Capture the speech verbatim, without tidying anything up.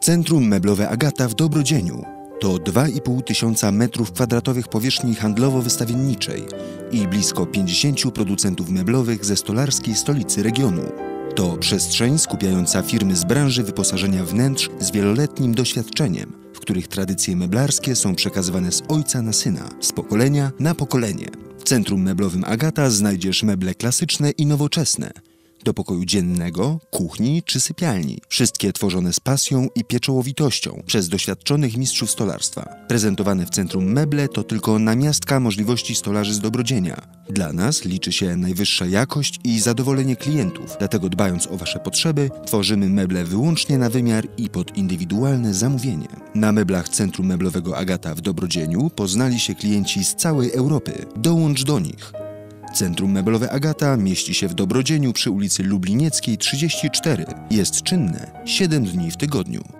Centrum Meblowe Agata w Dobrodzieniu to dwa i pół tysiąca metrów kwadratowych powierzchni handlowo-wystawienniczej i blisko pięćdziesięciu producentów meblowych ze stolarskiej stolicy regionu. To przestrzeń skupiająca firmy z branży wyposażenia wnętrz z wieloletnim doświadczeniem, w których tradycje meblarskie są przekazywane z ojca na syna, z pokolenia na pokolenie. W Centrum Meblowym Agata znajdziesz meble klasyczne i nowoczesne, do pokoju dziennego, kuchni czy sypialni. Wszystkie tworzone z pasją i pieczołowitością przez doświadczonych mistrzów stolarstwa. Prezentowane w Centrum Meble to tylko namiastka możliwości stolarzy z Dobrodzienia. Dla nas liczy się najwyższa jakość i zadowolenie klientów, dlatego dbając o Wasze potrzeby, tworzymy meble wyłącznie na wymiar i pod indywidualne zamówienie. Na meblach Centrum Meblowego Agata w Dobrodzieniu poznali się klienci z całej Europy. Dołącz do nich. Centrum Meblowe Agata mieści się w Dobrodzieniu przy ulicy Lublinieckiej trzydzieści cztery. Jest czynne siedem dni w tygodniu.